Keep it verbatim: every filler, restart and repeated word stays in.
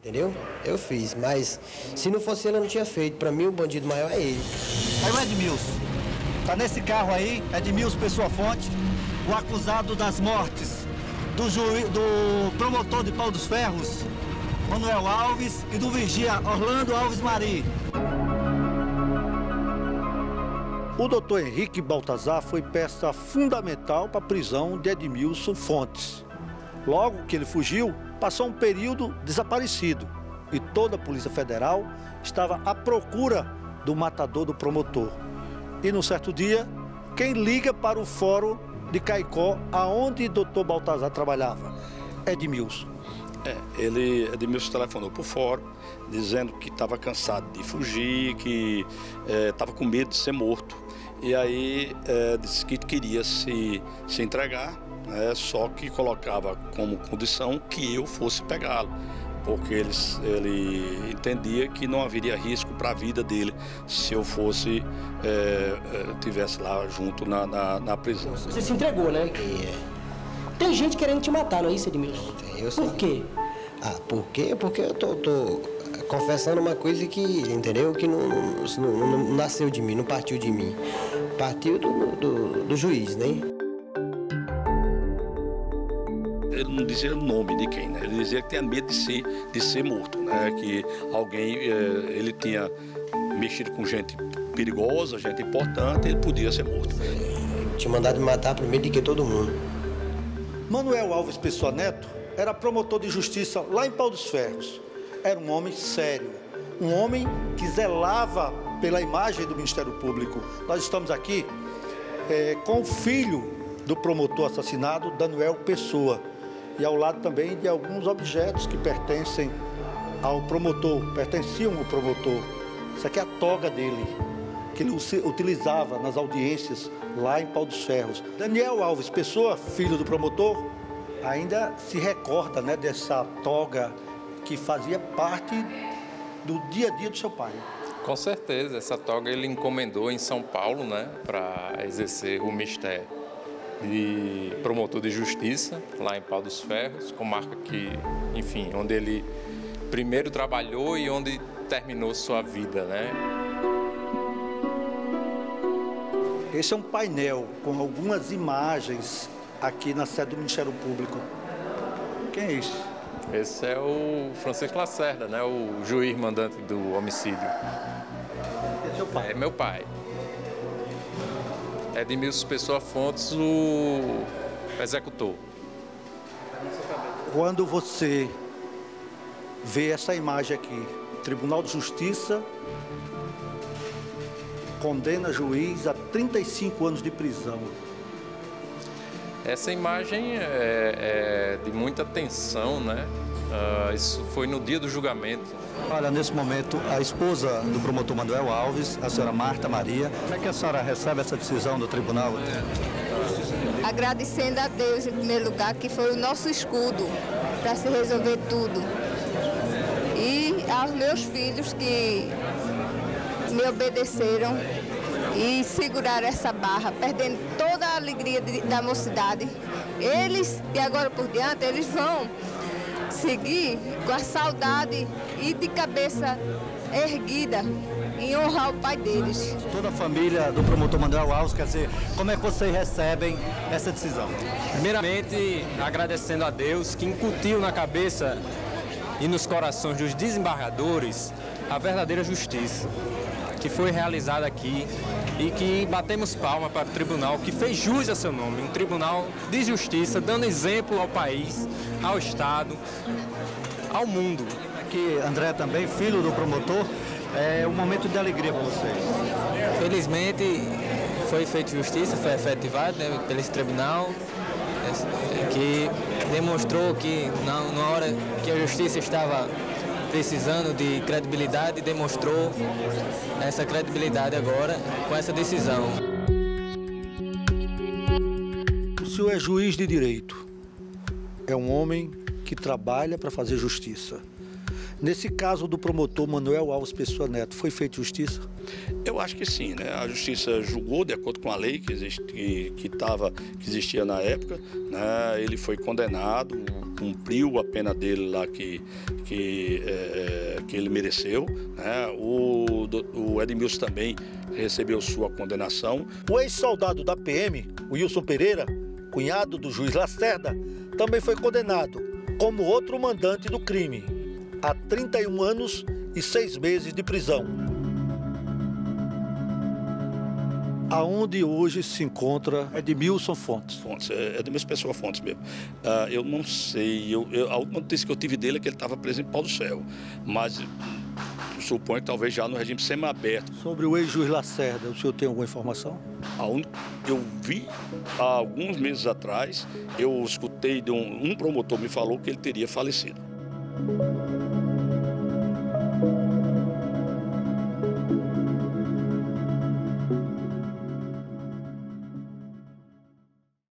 Entendeu? Eu fiz, mas se não fosse ele, eu não tinha feito. Pra mim, o bandido maior é ele. Aí o Edmilson. Tá nesse carro aí, Edmilson Pessoa Fonte, o acusado das mortes do, juiz, do promotor de Pau dos Ferros, Manuel Alves, e do vigia Orlando Alves Mari. O doutor Henrique Baltazar foi peça fundamental para a prisão de Edmilson Fontes. Logo que ele fugiu, passou um período desaparecido e toda a Polícia Federal estava à procura do matador do promotor. E num certo dia, quem liga para o fórum de Caicó, aonde o doutor Baltazar trabalhava? Edmilson. É, ele, Edmilson telefonou para o fórum, dizendo que estava cansado de fugir, que estava é, com medo de ser morto. E aí é, disse que queria se, se entregar, né, só que colocava como condição que eu fosse pegá-lo, porque ele, ele entendia que não haveria risco para a vida dele se eu fosse, é, tivesse lá junto na, na, na prisão. Você se entregou, né? É. Tem gente querendo te matar, não é isso, Edmilson? Eu sei. Por quê? Ah, por quê? Porque eu tô, tô confessando uma coisa que, entendeu? Que não, não, não, não nasceu de mim, não partiu de mim. Partiu do, do, do juiz, né? Ele não dizia o nome de quem, né? Ele dizia que tinha medo de ser, de ser morto, né? Que alguém, ele tinha mexido com gente perigosa, gente importante, ele podia ser morto. Eu tinha mandado me matar primeiro do que todo mundo. Manuel Alves Pessoa Neto era promotor de justiça lá em Pau dos Ferros. Era um homem sério, um homem que zelava pela imagem do Ministério Público. Nós estamos aqui é, com o filho do promotor assassinado, Daniel Pessoa, e ao lado também de alguns objetos que pertencem ao promotor, pertenciam ao promotor. Isso aqui é a toga dele, que ele utilizava nas audiências lá em Pau dos Ferros. Daniel Alves Pessoa, filho do promotor, ainda se recorda, né, dessa toga que fazia parte do dia a dia do seu pai. Com certeza, essa toga ele encomendou em São Paulo, né, para exercer o mistério de promotor de justiça, lá em Pau dos Ferros, comarca que, enfim, onde ele primeiro trabalhou e onde terminou sua vida, né? Esse é um painel com algumas imagens aqui na sede do Ministério Público. Quem é esse? Esse é o Francisco Lacerda, né, o juiz mandante do homicídio. Esse é seu pai? É meu pai. Edmilson Pessoa Fontes, o executor. Quando você vê essa imagem aqui, Tribunal de Justiça condena juiz a trinta e cinco anos de prisão. Essa imagem é, é de muita tensão, né? Uh, isso foi no dia do julgamento. Olha, nesse momento, a esposa do promotor Manuel Alves, a senhora Marta Maria, como é que a senhora recebe essa decisão do tribunal? Agradecendo a Deus, em primeiro lugar, que foi o nosso escudo para se resolver tudo. E aos meus filhos que me obedeceram e seguraram essa barra, perdendo toda a alegria de, da mocidade. Eles, de agora por diante, eles vão seguir com a saudade e de cabeça erguida em honrar o pai deles. Toda a família do promotor Manuel Alves, quer dizer, como é que vocês recebem essa decisão? Primeiramente, agradecendo a Deus que incutiu na cabeça e nos corações dos desembargadores a verdadeira justiça, que foi realizada aqui e que batemos palma para o tribunal, que fez jus a seu nome, um tribunal de justiça, dando exemplo ao país, ao Estado, ao mundo. Aqui, André também, filho do promotor, é um momento de alegria para vocês. Felizmente, foi feita justiça, foi efetivado, né, pelo esse tribunal, que demonstrou que na, na hora que a justiça estava precisando de credibilidade, demonstrou essa credibilidade agora com essa decisão. O senhor é juiz de direito, é um homem que trabalha para fazer justiça. Nesse caso do promotor Manuel Alves Pessoa Neto, foi feita justiça? Eu acho que sim, né? A justiça julgou de acordo com a lei que, existe, que, que, tava, que existia na época, né? Ele foi condenado, cumpriu a pena dele lá que, que, é, que ele mereceu, né? O, o Edmilson também recebeu sua condenação. O ex-soldado da P M, o Wilson Pereira, cunhado do juiz Lacerda, também foi condenado como outro mandante do crime, a trinta e um anos e seis meses de prisão. Aonde hoje se encontra Edmilson Fontes? Fontes, é Edmilson Pessoa Fontes mesmo. Uh, eu não sei, eu, eu, a última notícia que eu tive dele é que ele estava preso em Pau do Céu, mas eu suponho que talvez já no regime semiaberto. Sobre o ex-juiz Lacerda, o senhor tem alguma informação? Eu vi há alguns meses atrás, eu escutei de um, um promotor me falou que ele teria falecido.